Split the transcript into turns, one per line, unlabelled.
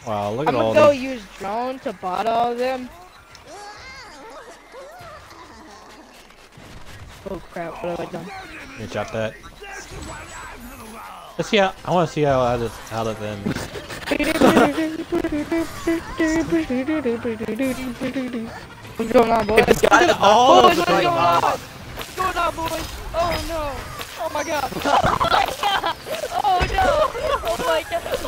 Wow, look
I'm
at all
gonna go
these.
use drone to bot all of them. Oh crap, what have I done?
You shot that. Let's see how. I want to see how that ends.
What's going on, boys?
It's got
Boys,
all of
what's
the
going
big
on?
mama.
What's going on, boys? Oh no! Oh my god! Oh my god! Oh no! Oh my god!